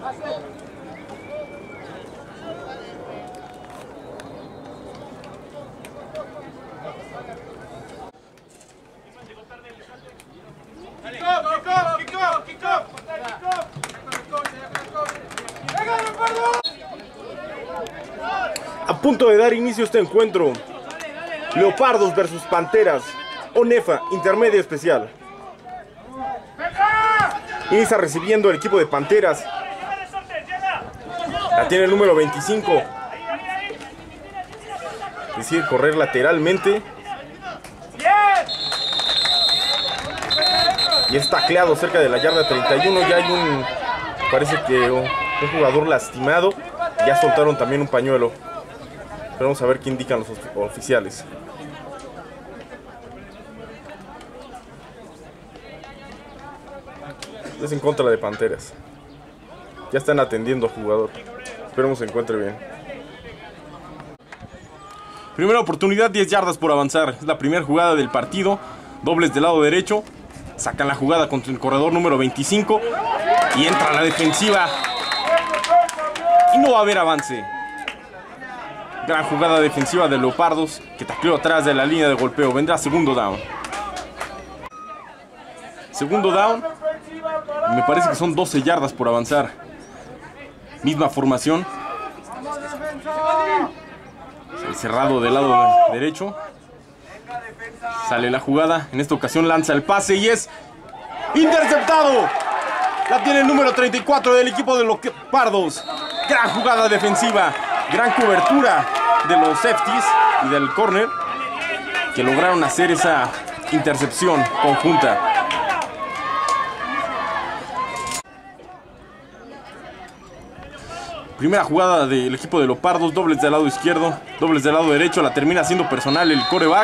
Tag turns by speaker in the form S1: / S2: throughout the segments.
S1: A punto de dar inicio a este encuentro, Leopardos versus Panteras, ONEFA Intermedia Especial. Inicia recibiendo el equipo de Panteras. La tiene el número 25. Decide correr lateralmente. Y es tacleado cerca de la yarda 31. Ya hay parece que un jugador lastimado. Ya soltaron también un pañuelo. Pero vamos a ver qué indican los oficiales. Es en contra de Panteras. Ya están atendiendo al jugador. Esperemos se encuentre bien. Primera oportunidad, 10 yardas por avanzar. Es la primera jugada del partido. Dobles del lado derecho. Sacan la jugada contra el corredor número 25. Y entra la defensiva. Y no va a haber avance. Gran jugada defensiva de Leopardos, que tacleó atrás de la línea de golpeo. Vendrá segundo down. Segundo down. Me parece que son 12 yardas por avanzar. Misma formación. El cerrado del lado derecho. Sale la jugada. En esta ocasión lanza el pase y es interceptado. La tiene el número 34 del equipo de los Leopardos. Gran jugada defensiva. Gran cobertura de los safeties y del corner, que lograron hacer esa intercepción conjunta. Primera jugada del equipo de Leopardos, dobles del lado izquierdo, dobles del lado derecho, la termina haciendo personal el quarterback.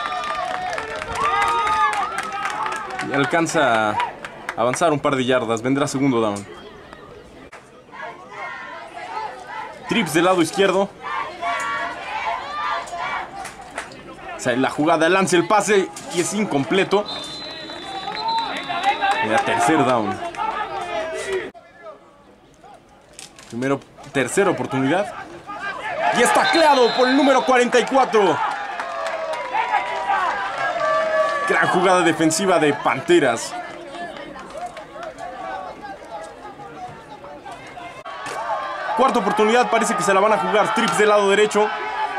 S1: Y alcanza a avanzar un par de yardas, vendrá segundo down. Trips del lado izquierdo. La jugada, lanza el pase y es incompleto. Y la tercer down. Tercera oportunidad. Y es tacleado por el número 44. Gran jugada defensiva de Panteras. Cuarta oportunidad, parece que se la van a jugar. Trips del lado derecho.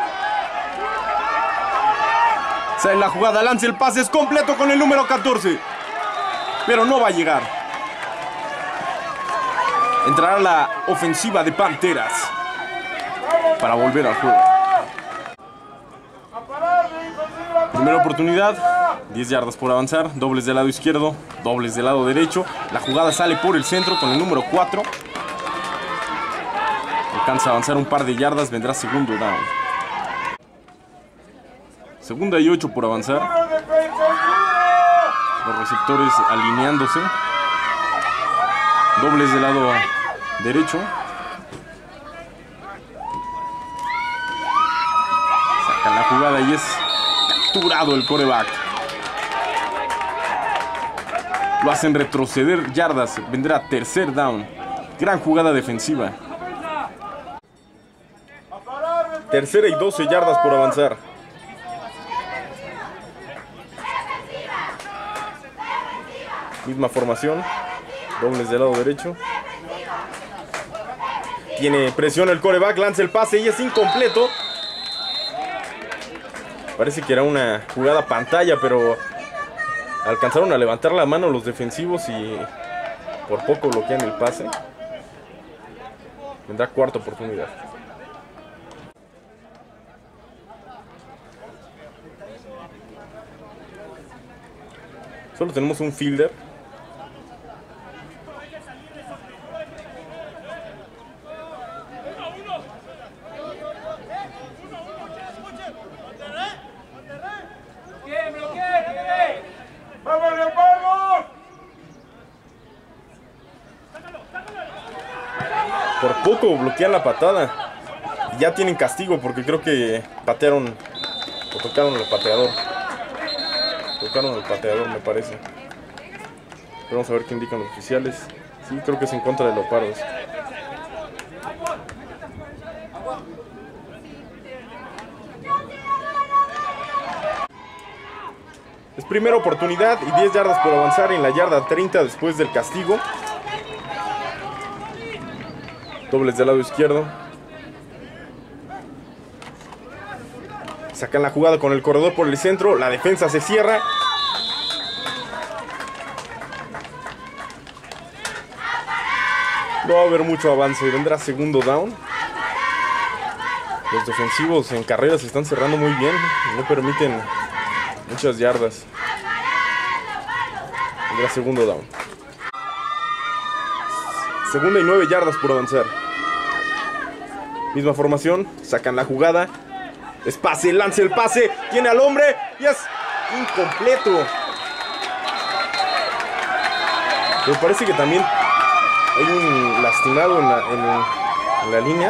S1: Sale la jugada, lanza el pase, es completo con el número 14. Pero no va a llegar. Entrará la ofensiva de Panteras para volver al juego. Primera oportunidad, 10 yardas por avanzar. Dobles del lado izquierdo, dobles del lado derecho. La jugada sale por el centro con el número 4. Alcanza a avanzar un par de yardas, vendrá segundo down. Segunda y 8 por avanzar. Los receptores alineándose. Dobles del lado derecho. Sacan la jugada y es capturado el quarterback. Lo hacen retroceder yardas. Vendrá tercer down. Gran jugada defensiva. Tercera y 12 yardas por avanzar. Misma formación. Dobles del lado derecho. Tiene presión el quarterback, lanza el pase y es incompleto. Parece que era una jugada pantalla, pero alcanzaron a levantar la mano los defensivos y por poco bloquean el pase. Vendrá cuarta oportunidad. Solo tenemos un fielder. Por poco bloquean la patada. Ya tienen castigo porque creo que patearon o tocaron al pateador. Tocaron al pateador, me parece. Pero vamos a ver qué indican los oficiales. Sí, creo que es en contra de Leopardos. Es primera oportunidad y 10 yardas por avanzar en la yarda 30 después del castigo. Dobles del lado izquierdo. Sacan la jugada con el corredor por el centro. La defensa se cierra. No va a haber mucho avance. Vendrá segundo down. Los defensivos en carreras se están cerrando muy bien. No permiten muchas yardas. Vendrá segundo down. Segunda y 9 yardas por avanzar. Misma formación. Sacan la jugada. Es pase, lanza el pase. Tiene al hombre y es incompleto. Me parece que también hay un lastimado en la línea.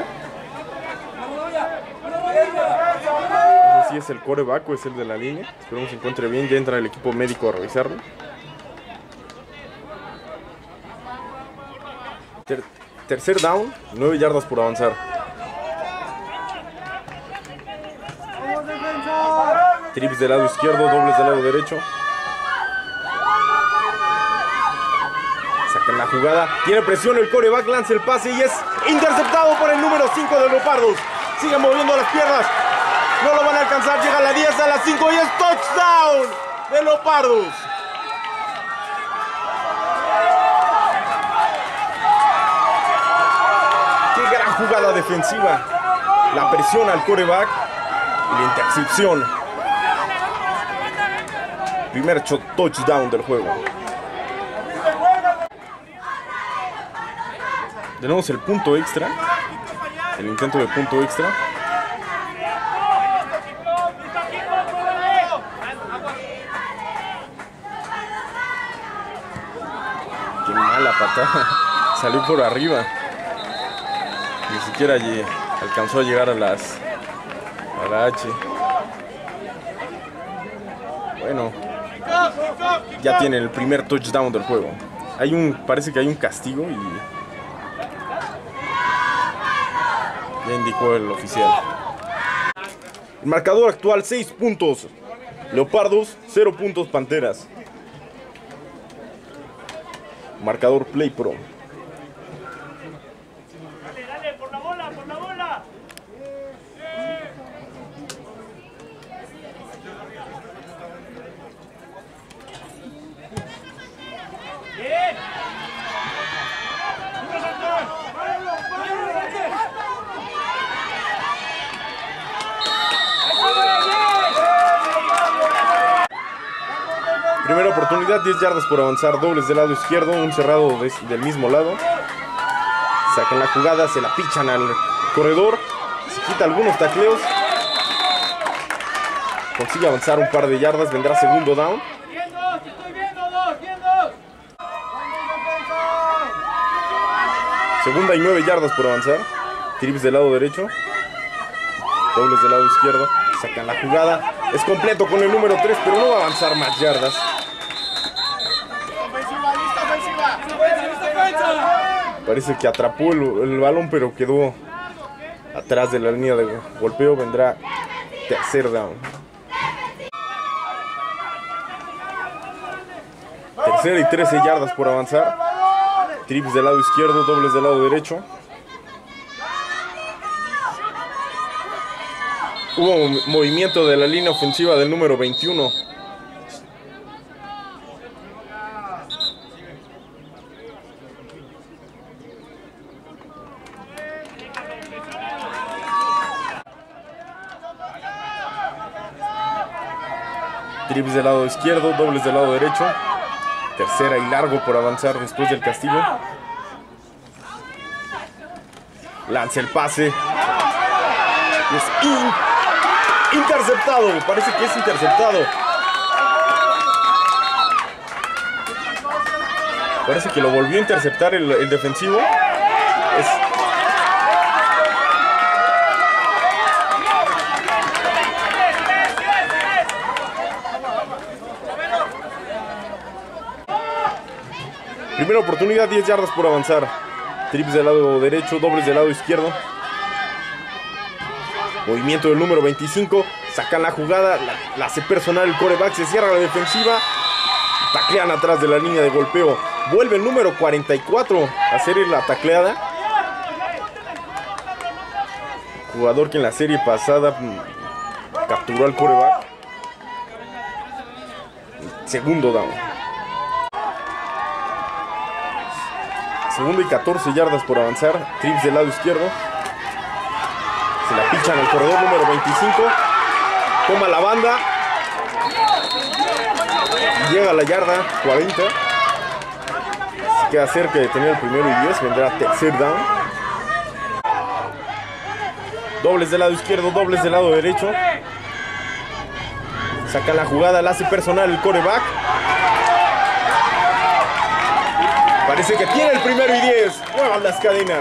S1: No sé si es el quarterback o es el de la línea. Esperemos se encuentre bien. Ya entra el equipo médico a revisarlo. Tercer down, 9 yardas por avanzar. Trips del lado izquierdo, dobles del lado derecho. Sacan la jugada. Tiene presión el quarterback, lanza el pase y es interceptado por el número 5 de Leopardos. Sigue moviendo las piernas. No lo van a alcanzar. Llega a la 10, a la 5 y es touchdown de Leopardos. Jugada defensiva, la presión al quarterback y la intercepción. Primer touchdown del juego. Tenemos el punto extra, el intento de punto extra. Qué mala patada, salió por arriba. Ni siquiera allí alcanzó a llegar a la H. Bueno, ya tiene el primer touchdown del juego. Parece que hay un castigo y ya indicó el oficial. El marcador actual 6 puntos. Leopardos 0 puntos Panteras. Marcador Play Pro. Primera oportunidad, 10 yardas por avanzar, dobles del lado izquierdo, un cerrado del mismo lado. Sacan la jugada, se la pichan al corredor, se quita algunos tacleos. Consigue avanzar un par de yardas, vendrá segundo down. Segunda y 9 yardas por avanzar. Trips del lado derecho, dobles del lado izquierdo. Sacan la jugada, es completo con el número 3, pero no va a avanzar más yardas. Parece que atrapó el balón, pero quedó atrás de la línea de golpeo. Vendrá tercer down. Tercera y 13 yardas por avanzar. Trips del lado izquierdo, dobles del lado derecho. Hubo un movimiento de la línea ofensiva del número 21. Trips del lado izquierdo, dobles del lado derecho. Tercera y largo por avanzar después del castigo. Lanza el pase. Es interceptado. Parece que es interceptado. Parece que lo volvió a interceptar el defensivo. Primera oportunidad, 10 yardas por avanzar. Trips del lado derecho, dobles del lado izquierdo. Movimiento del número 25. Sacan la jugada, la hace personal el quarterback, se cierra la defensiva. Taclean atrás de la línea de golpeo. Vuelve el número 44 a hacer la tacleada. Jugador que en la serie pasada capturó al quarterback. Segundo down. Segundo y 14 yardas por avanzar. Trips del lado izquierdo. Se la pichan al corredor número 25. Toma la banda. Llega a la yarda 40. Se queda cerca de tener el primero y 10. Vendrá tercer down. Dobles del lado izquierdo, dobles del lado derecho. Saca la jugada, la hace personal el quarterback. Parece que tiene el primero y 10. Muevan las cadenas.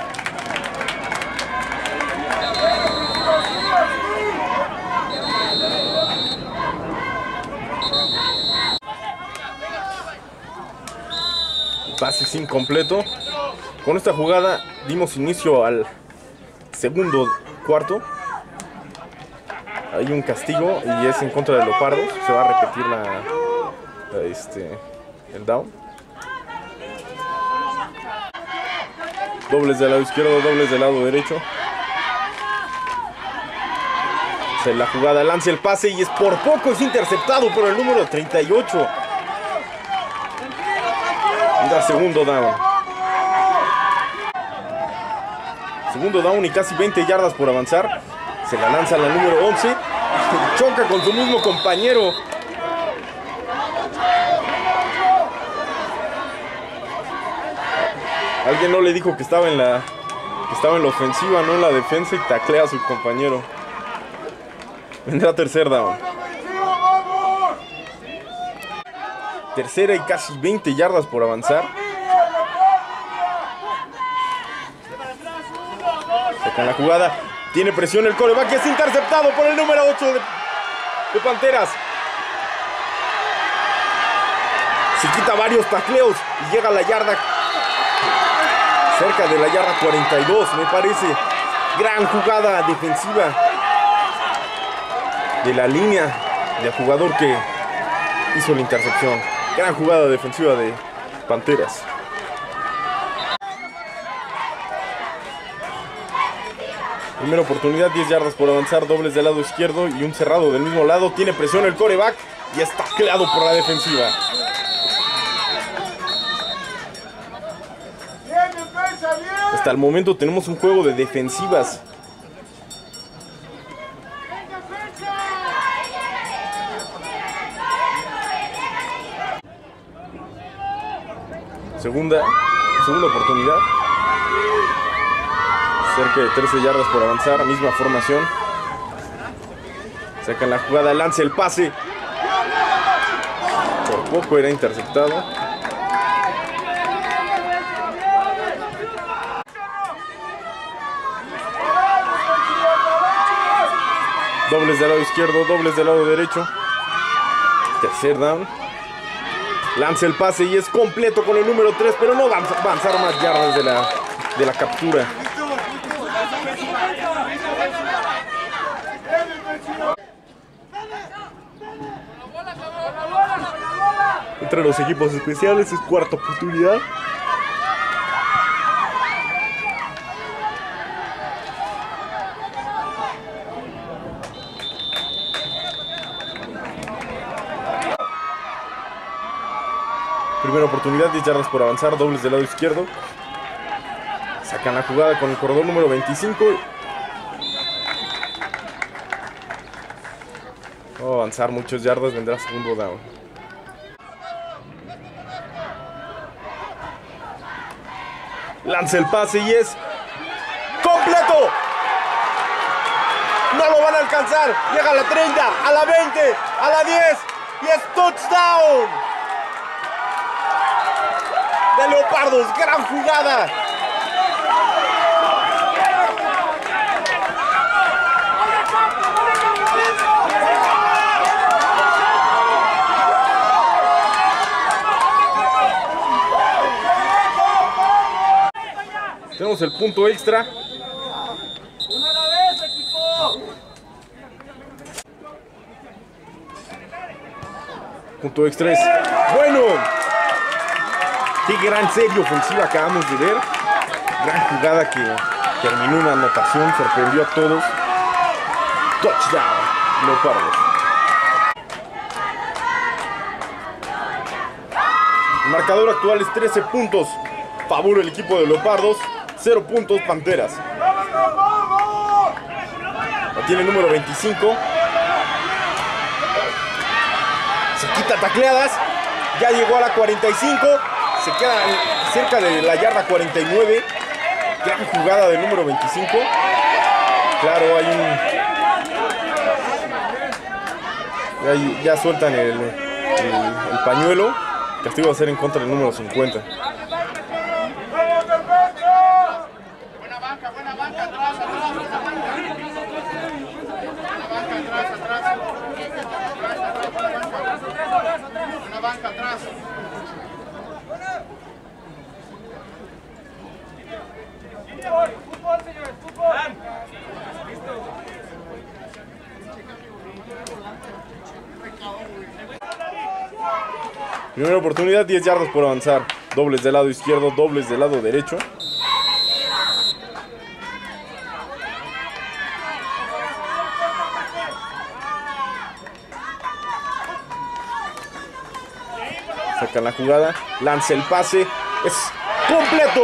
S1: Pase sin completo. Con esta jugada dimos inicio al segundo cuarto. Hay un castigo y es en contra de Leopardos. Se va a repetir el down. Dobles del lado izquierdo, dobles del lado derecho. Se la jugada, lanza el pase y es por poco es interceptado por el número 38. Da segundo down. Segundo down y casi 20 yardas por avanzar. Se la lanza la número 11. Choca con su mismo compañero. Alguien no le dijo que estaba en la ofensiva, no en la defensa, y taclea a su compañero. Vendrá tercer down. Tercera y casi 20 yardas por avanzar. Sacan la jugada. Tiene presión el quarterback que es interceptado por el número 8 de Panteras. Se quita varios tacleos y llega a la yarda. Cerca de la yarda 42, me parece. Gran jugada defensiva de la línea del jugador que hizo la intercepción. Gran jugada defensiva de Panteras. Primera oportunidad, 10 yardas por avanzar, dobles del lado izquierdo y un cerrado del mismo lado. Tiene presión el quarterback y es tacleado por la defensiva. Hasta el momento tenemos un juego de defensivas. Segunda oportunidad. Cerca de 13 yardas por avanzar, misma formación. Sacan la jugada, lanza el pase. Por poco era interceptado. Dobles del lado izquierdo, dobles del lado derecho. Tercer down. Lanza el pase y es completo con el número 3, pero no va a avanzar más yardas de la captura. Entre los equipos especiales es cuarta oportunidad. Primera oportunidad, 10 yardas por avanzar, dobles del lado izquierdo. Sacan la jugada con el corredor número 25. Va a avanzar muchas yardas, vendrá segundo down. Lanza el pase y es completo. No lo van a alcanzar. Llega a la 30, a la 20, a la 10 y es touchdown de Leopardos. Gran jugada. Tenemos el punto extra. Punto extra es bueno. Qué gran serie ofensiva acabamos de ver. Gran jugada que terminó una anotación, sorprendió a todos. Touchdown, Leopardos. El marcador actual es 13 puntos. Favor el equipo de Leopardos. 0 puntos Panteras. La tiene el número 25. Se quita tacleadas. Ya llegó a la 45. Se queda cerca de la yarda 49. Gran jugada del número 25. Claro, hay ya sueltan el pañuelo. Castigo va a ser en contra del número 50.
S2: Buena banca atrás. Buena banca atrás. Fútbol, señores, fútbol.
S1: Primera oportunidad, 10 yardas por avanzar. Dobles del lado izquierdo, dobles del lado derecho. Sacan la jugada, lanza el pase, es completo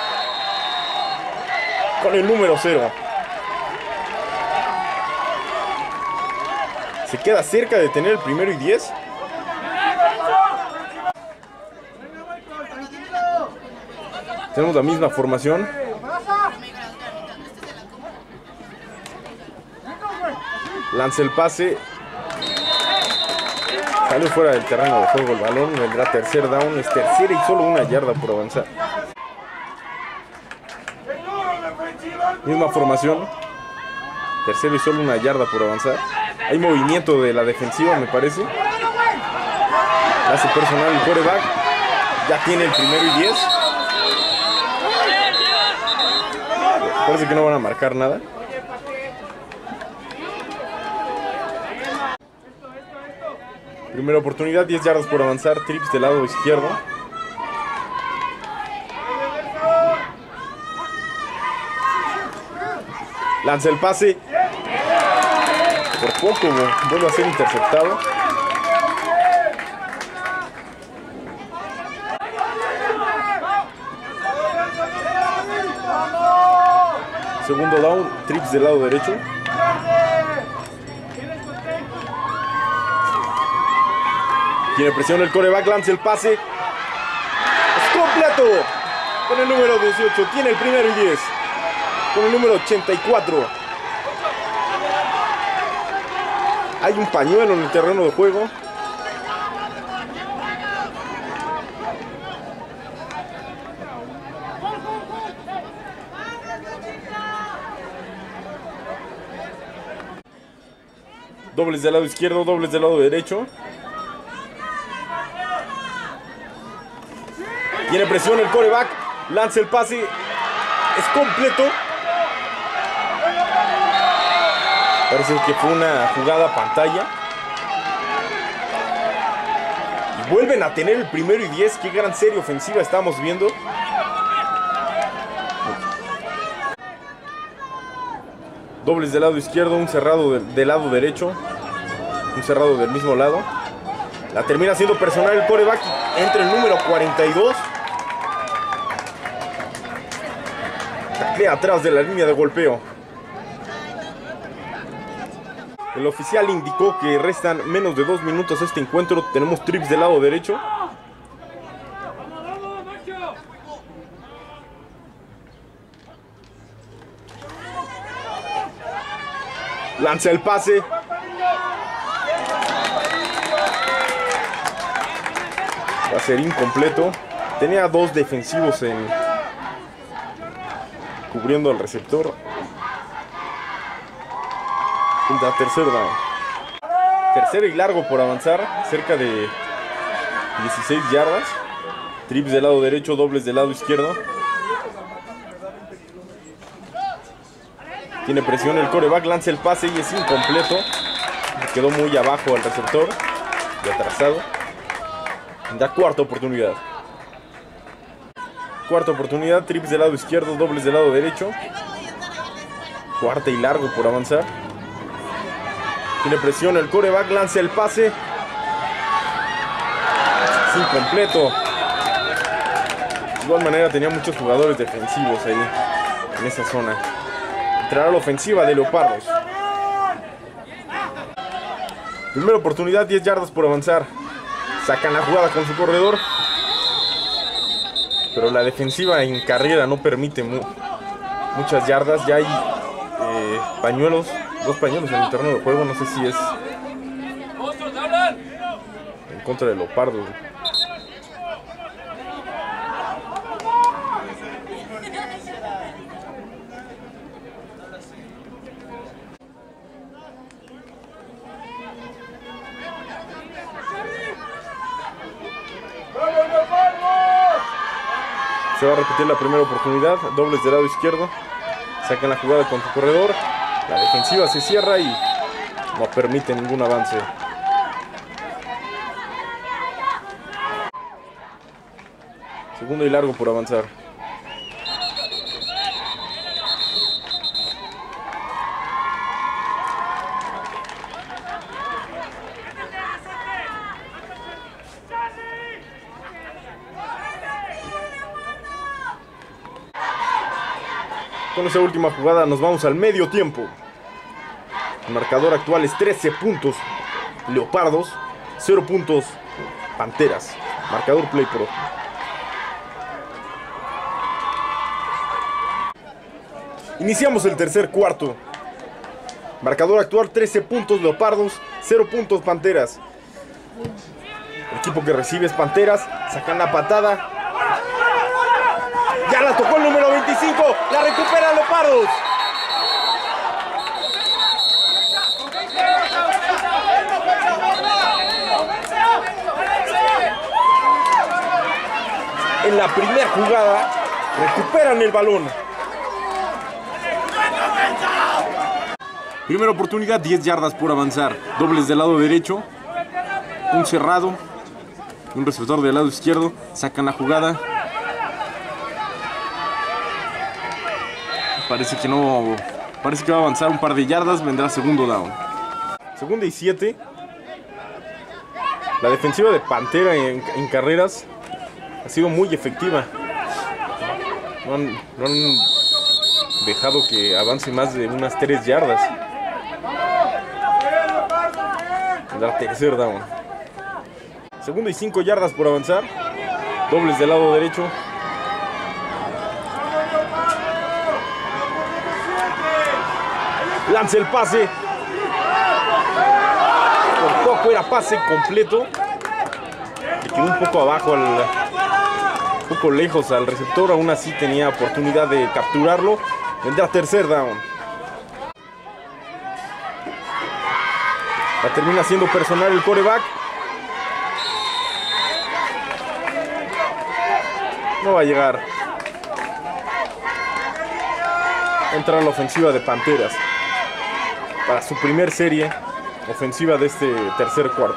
S1: con el número 0. Se queda cerca de tener el primero y 10. Tenemos la misma formación. Lanza el pase. Sale fuera del terreno de juego el balón. Vendrá tercer down. Es tercera y solo 1 yarda por avanzar. Misma formación. Tercero y solo 1 yarda por avanzar. Hay movimiento de la defensiva, me parece. Hace personal el quarterback. Ya tiene el primero y 10. Parece que no van a marcar nada. Primera oportunidad, 10 yardas por avanzar. Trips del lado izquierdo. Lanza el pase. Por poco vuelve a ser interceptado. Segundo down, trips del lado derecho. Tiene presión el quarterback, lanza el pase. Es completo. Con el número 18, tiene el primero y 10. Con el número 84. Hay un pañuelo en el terreno de juego. Dobles del lado izquierdo, dobles del lado derecho. Tiene presión el quarterback. Lanza el pase. Es completo. Parece que fue una jugada pantalla. Y vuelven a tener el primero y 10. Qué gran serie ofensiva estamos viendo. Dobles del lado izquierdo, un cerrado del lado derecho. Un cerrado del mismo lado. La termina siendo personal el quarterback. Entra el número 42. Taclea atrás de la línea de golpeo. El oficial indicó que restan menos de 2 minutos a este encuentro. Tenemos trips del lado derecho. Lanza el pase. Va a ser incompleto. Tenía 2 defensivos cubriendo al receptor. La tercera down. Tercero y largo por avanzar. Cerca de 16 yardas. Trips del lado derecho, dobles del lado izquierdo. Tiene presión el quarterback, lanza el pase y es incompleto. Quedó muy abajo al receptor y atrasado. Da cuarta oportunidad. Cuarta oportunidad, trips del lado izquierdo, dobles del lado derecho. Cuarta y largo por avanzar. Tiene presión el quarterback, lanza el pase. Es incompleto. De igual manera tenía muchos jugadores defensivos ahí, en esa zona. Entrará la ofensiva de Leopardos. Primera oportunidad, 10 yardas por avanzar. Sacan la jugada con su corredor. Pero la defensiva en carrera no permite muchas yardas. Ya hay pañuelos, 2 pañuelos en el terreno de juego. No sé si es en contra de Leopardos. Se va a repetir la primera oportunidad, dobles del lado izquierdo. Sacan la jugada con su corredor. La defensiva se cierra y no permite ningún avance. Segundo y largo por avanzar. Con esa última jugada nos vamos al medio tiempo. El marcador actual es 13 puntos Leopardos, 0 puntos Panteras. Marcador Play Pro. Iniciamos el tercer cuarto. Marcador actual 13 puntos Leopardos, 0 puntos Panteras. El equipo que recibe es Panteras. Sacan la patada. Ya la tocó el número 25. La recupera Leopardos. En la primera jugada recuperan el balón. Primera oportunidad, 10 yardas por avanzar. Dobles del lado derecho. Un cerrado. Un receptor del lado izquierdo. Sacan la jugada. Parece que no. Parece que va a avanzar un par de yardas. Vendrá segundo down. Segunda y 7. La defensiva de Pantera en carreras ha sido muy efectiva. No han dejado que avance más de unas 3 yardas. Vendrá tercer down. Segunda y 5 yardas por avanzar. Dobles del lado derecho. Lanza el pase. Por poco era pase completo. Le quedó un poco abajo, un poco lejos al receptor. Aún así tenía oportunidad de capturarlo. Vendrá tercer down. La termina siendo personal el quarterback. No va a llegar. Entra la ofensiva de Panteras para su primer serie ofensiva de este tercer cuarto.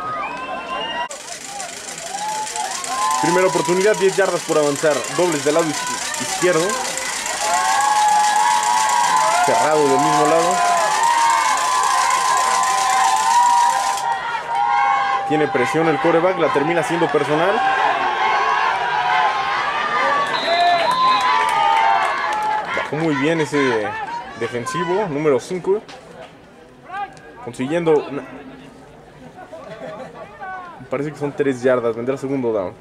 S1: Primera oportunidad, 10 yardas por avanzar. Dobles del lado izquierdo. Cerrado del mismo lado. Tiene presión el quarterback, la termina siendo personal. Bajó muy bien ese defensivo, número 5. Consiguiendo parece que son 3 yardas. Vendrá segundo down.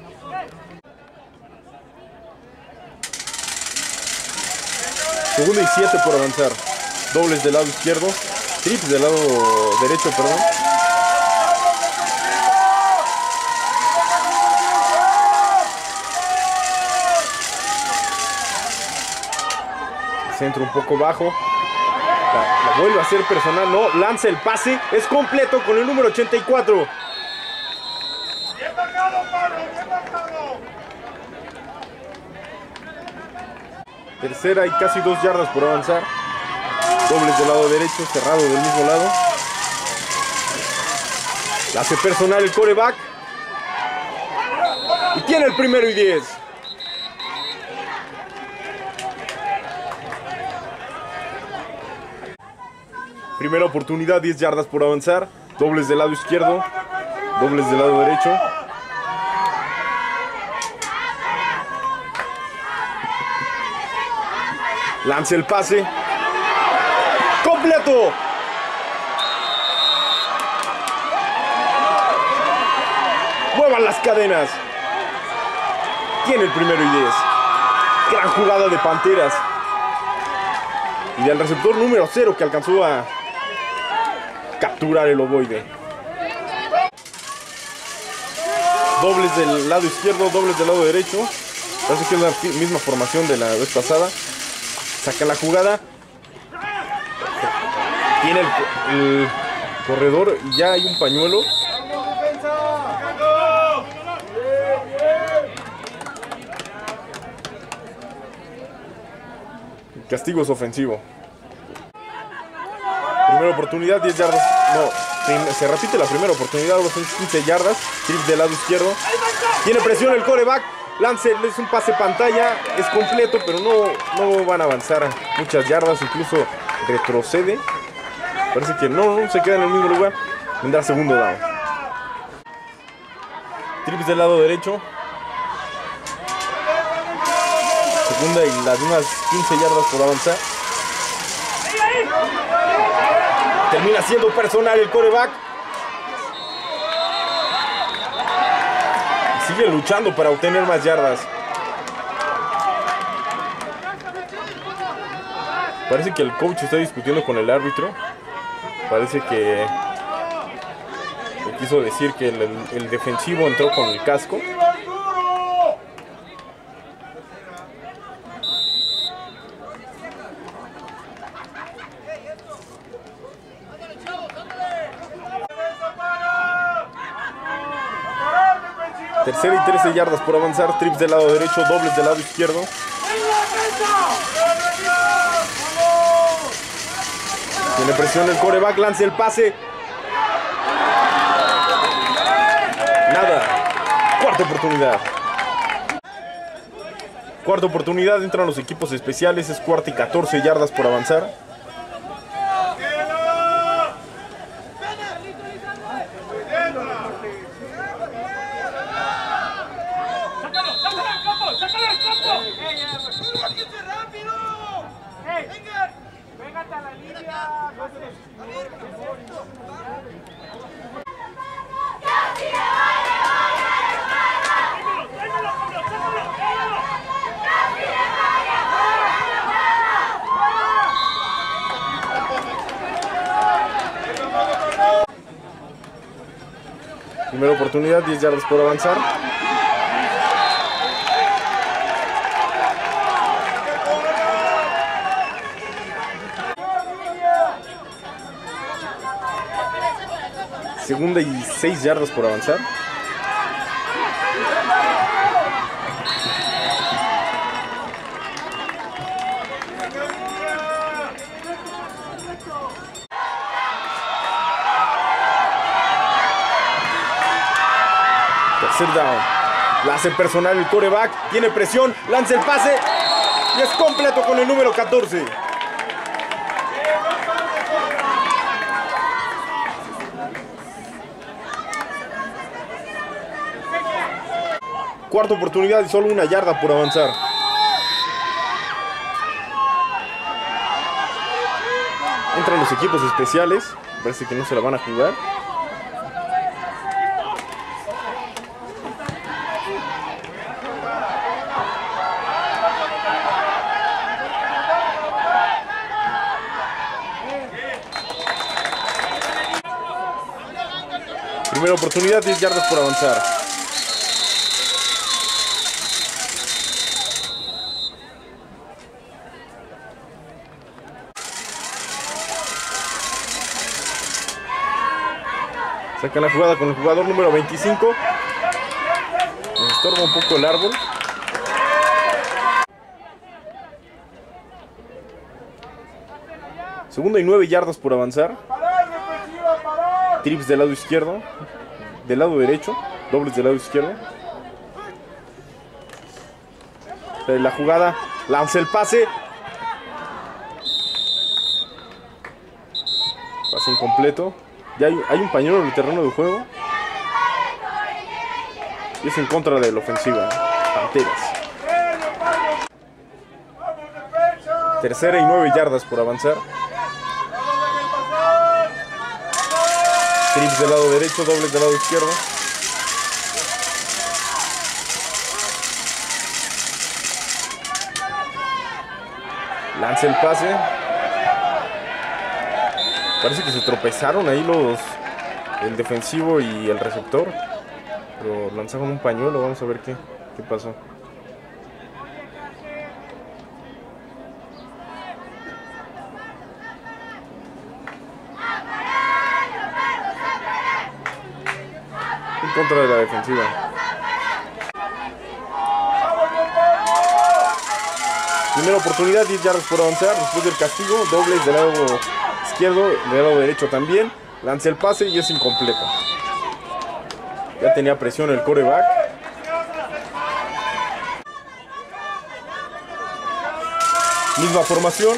S1: Segunda y 7 por avanzar. Dobles del lado izquierdo. Trips del lado derecho, perdón. Centro un poco bajo. La vuelve a hacer personal. No, lanza el pase. Es completo con el número 84.
S2: Bien marcado, Pablo, bien marcado.
S1: Tercera y casi 2 yardas por avanzar. Dobles del lado derecho, cerrado del mismo lado. La hace personal el quarterback. Tiene el primero y 10. Primera oportunidad, 10 yardas por avanzar. Dobles del lado izquierdo, dobles del lado derecho. Lanza el pase. ¡Completo! Muevan las cadenas. Tiene el primero y 10. Gran jugada de Panteras. Y del receptor número 0 que alcanzó a capturar el ovoide. Dobles del lado izquierdo, dobles del lado derecho. Parece que es la misma formación de la vez pasada. Saca la jugada. Tiene el corredor y ya hay un pañuelo. El castigo es ofensivo. Primera oportunidad, 10 yardas. No, se repite la primera oportunidad, ahora son 15 yardas. Trips del lado izquierdo. Tiene presión el quarterback. Lance, es un pase pantalla. Es completo, pero no van a avanzar muchas yardas. Incluso retrocede. Parece que no se queda en el mismo lugar. Vendrá segundo down. Trips del lado derecho. Segunda y las unas 15 yardas por avanzar. Termina siendo personal el quarterback. Sigue luchando para obtener más yardas. Parece que el coach está discutiendo con el árbitro. Parece que le quiso decir que el defensivo entró con el casco. Tercera y 13 yardas por avanzar. Trips del lado derecho, dobles del lado izquierdo. Tiene presión el quarterback, lanza el pase. Nada. Cuarta oportunidad. Cuarta oportunidad, entran los equipos especiales. Es cuarta y 14 yardas por avanzar. Primera oportunidad, 10 yardas por avanzar. Segunda y 6 yardas por avanzar. Tercer down. La hace personal el quarterback. Tiene presión. Lanza el pase. Y es completo con el número 14. Cuarta oportunidad y solo 1 yarda por avanzar. Entran los equipos especiales. Parece que no se la van a jugar. Primera oportunidad, 10 yardas por avanzar. Sacan la jugada con el jugador número 25. Nos estorba un poco el árbol. Segunda y 9 yardas por avanzar. Trips del lado izquierdo. Del lado derecho. Dobles del lado izquierdo. La jugada, lanza el pase. Pase incompleto. Ya hay un pañuelo en el terreno de juego. Y es en contra de la ofensiva. Panteras. 3ª y 9 yardas por avanzar. Trips del lado derecho, dobles del lado izquierdo. Lanza el pase. Parece que se tropezaron ahí el defensivo y el receptor. Pero lanzaron un pañuelo, vamos a ver qué pasó. En contra de la defensiva. Primera oportunidad, 10 yardas por avanzar. Después del castigo, dobles del lado izquierdo, del lado derecho también. Lanza el pase y es incompleto. Ya tenía presión el quarterback. Misma formación.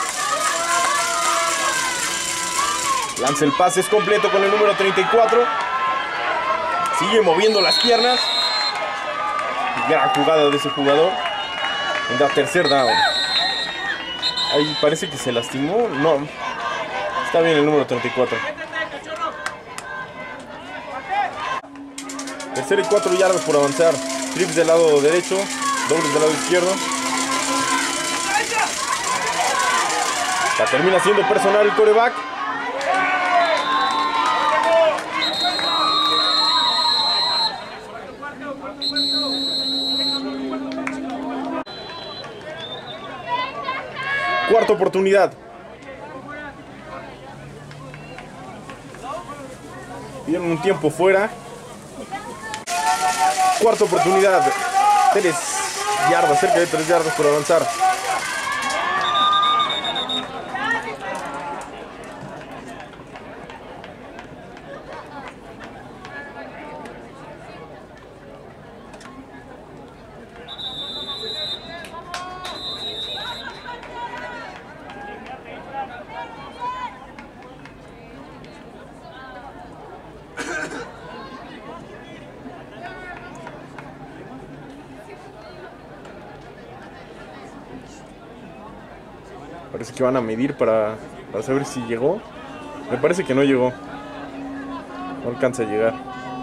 S1: Lanza el pase, es completo con el número 34. Sigue moviendo las piernas. Gran jugada de ese jugador. En la tercer down. Ahí parece que se lastimó. No. Está bien el número 34. 3ª y 4 yardas por avanzar. Trips del lado derecho. Dobles del lado izquierdo. La termina siendo personal el quarterback. Cuarta oportunidad. Dieron un tiempo fuera. Cuarta oportunidad. 3 yardas, cerca de 3 yardas por avanzar. Parece que van a medir para saber si llegó. Me parece que no llegó. No alcanza a llegar.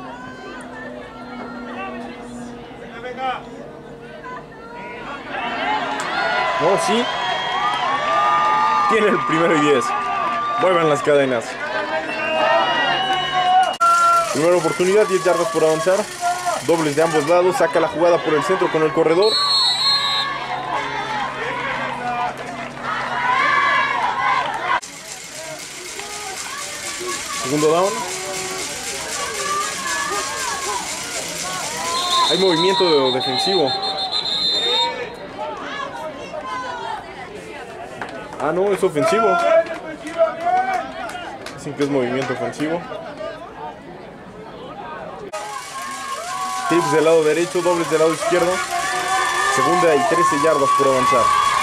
S1: No, sí. Tiene el 1º y 10. Muevan las cadenas. Primera oportunidad, 10 yardas por avanzar. Dobles de ambos lados. Saca la jugada por el centro con el corredor. Segundo down. Hay movimiento defensivo. Ah, no, es ofensivo. Dicen que es movimiento ofensivo. Trips del lado derecho, dobles del lado izquierdo. 2ª y 13 yardas por avanzar.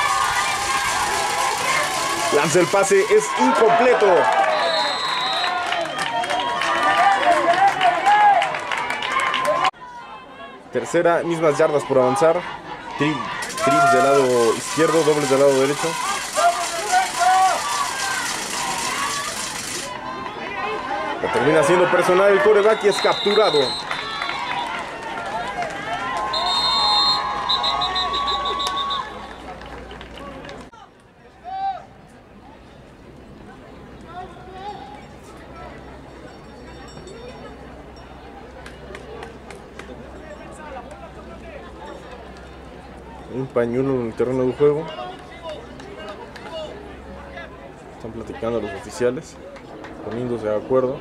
S1: Lanza el pase, es incompleto. Tercera, mismas yardas por avanzar. Trips del lado izquierdo, dobles del lado derecho. La termina siendo personal el quarterback y es capturado. Un pañuelo en el terreno de juego. Están platicando los oficiales, poniéndose de acuerdo.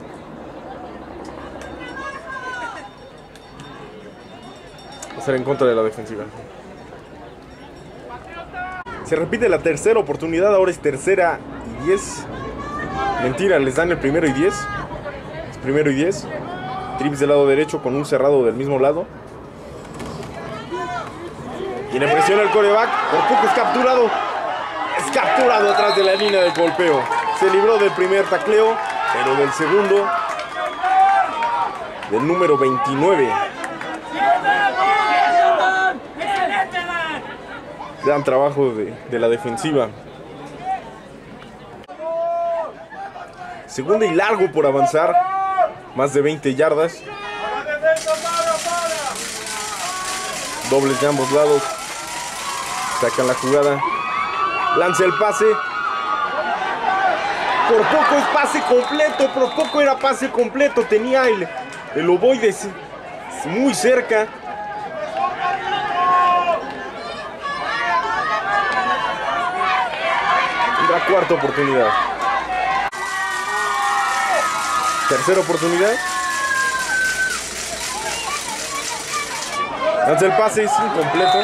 S1: Va a ser en contra de la defensiva. Se repite la tercera oportunidad, ahora es 3ª y 10. Mentira, les dan el 1º y 10. Es 1º y 10. Trips del lado derecho con un cerrado del mismo lado. Tiene presión el quarterback. Por poco es capturado. Es capturado atrás de la línea de golpeo. Se libró del primer tacleo, pero del segundo, del número 29. Gran trabajo de la defensiva. Segunda y largo por avanzar. Más de 20 yardas. Dobles de ambos lados. Sacan la jugada. Lanza el pase. Por poco es pase completo. Por poco era pase completo. Tenía el ovoide muy cerca. Tendrá cuarta oportunidad. Tercera oportunidad. Lanza el pase, es incompleto.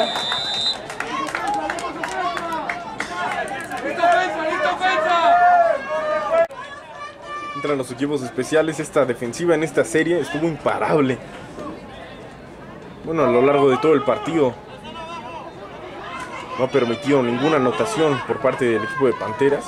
S1: Entran los equipos especiales. Esta defensiva en esta serie estuvo imparable. Bueno, a lo largo de todo el partido. No ha permitido ninguna anotación por parte del equipo de Panteras.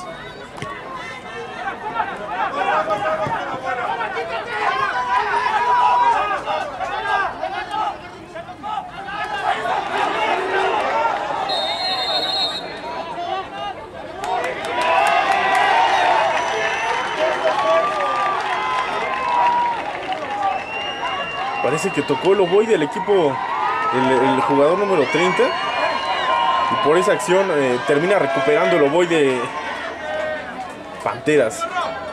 S1: Parece que tocó el ovoide del equipo, el jugador número 30. Y por esa acción termina recuperando el ovoide Panteras.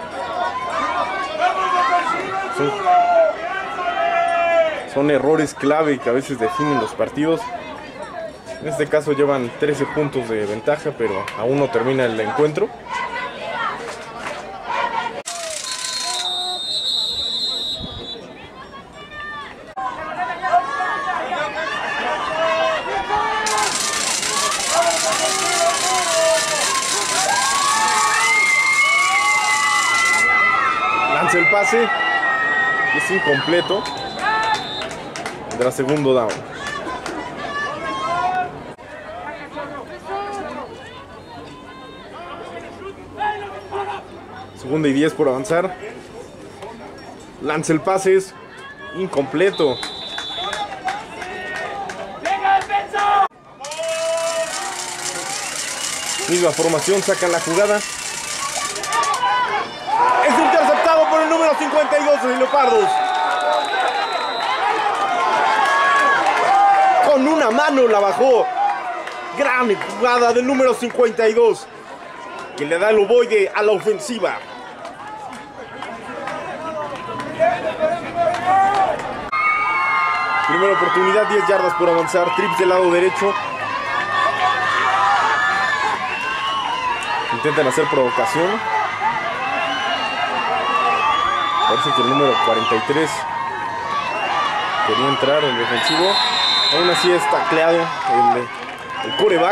S1: Son errores clave que a veces definen los partidos. En este caso llevan 13 puntos de ventaja, pero aún no termina el encuentro. Lanza el pase. Es incompleto. Tendrá segundo down. Segunda y 10 por avanzar. Lanza el pase. Es incompleto. Misma formación, sacan la jugada. Es interceptado por el número 52 de Leopardos. Con una mano la bajó. Gran jugada del número 52, que le da el ovoide a la ofensiva. Primera oportunidad, 10 yardas por avanzar. Trips del lado derecho. Intentan hacer provocación. Parece que el número 43 quería entrar en defensivo. Aún así es tacleado el quarterback.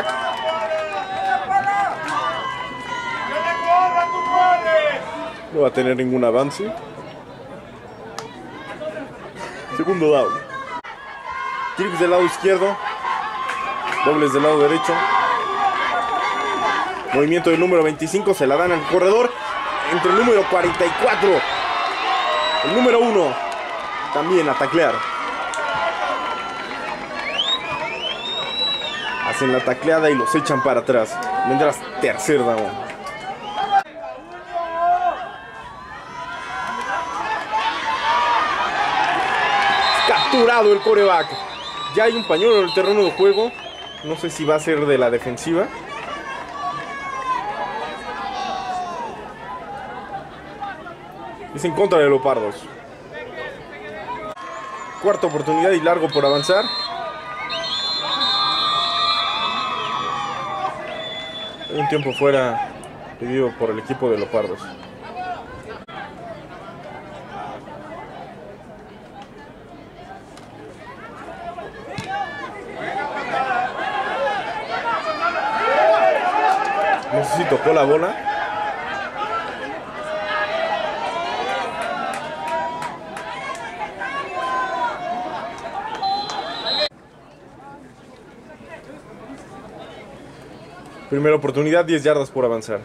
S1: No va a tener ningún avance. Segundo down. Trips del lado izquierdo. Dobles del lado derecho. Movimiento del número 25. Se la dan al corredor. Entre el número 44. El número 1. También a taclear. Hacen la tacleada y los echan para atrás. Mientras tercer down. Capturado el quarterback. Ya hay un pañuelo en el terreno de juego. No sé si va a ser de la defensiva. Es en contra de Leopardos. Cuarta oportunidad y largo por avanzar. Hay un tiempo fuera pedido por el equipo de Leopardos. No sé si tocó la bola. Primera oportunidad, 10 yardas por avanzar.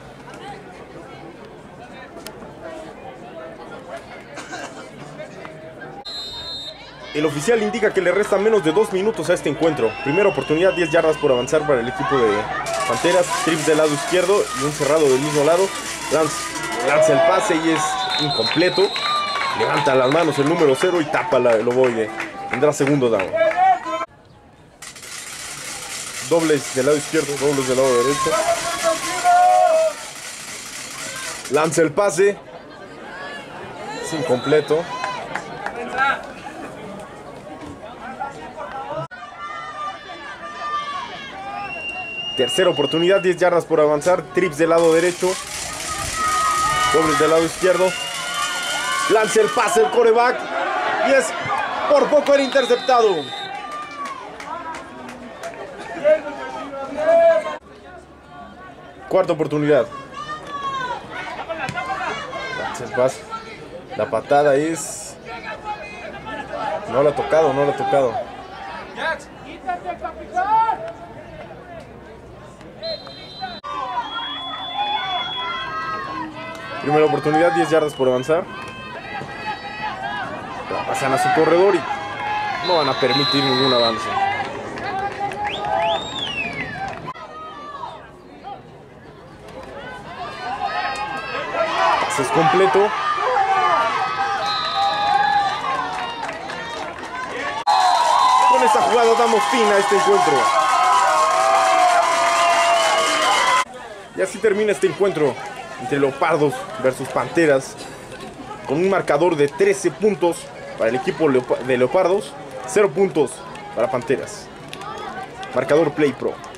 S1: El oficial indica que le restan menos de 2 minutos a este encuentro. Primera oportunidad, 10 yardas por avanzar para el equipo de Panteras. Trips del lado izquierdo y un cerrado del mismo lado. Lanza el pase y es incompleto. Levanta las manos el número 0 y tapa el ovoide. Tendrá segundo down. Dobles del lado izquierdo, dobles del lado derecho. Lanza el pase. Es incompleto. Tercera oportunidad, 10 yardas por avanzar. Trips del lado derecho. Dobles del lado izquierdo. Lanza el pase el quarterback. Y es por poco era interceptado. Cuarta oportunidad. Lanza el pase. La patada es... No la ha tocado, no la ha tocado. Primera oportunidad, 10 yardas por avanzar. La pasan a su corredor y no van a permitir ningún avance. Pase es completo. Con esta jugada damos fin a este encuentro. Y así termina este encuentro entre Leopardos versus Panteras, con un marcador de 13 puntos para el equipo de Leopardos, 0 puntos para Panteras. Marcador Play Pro.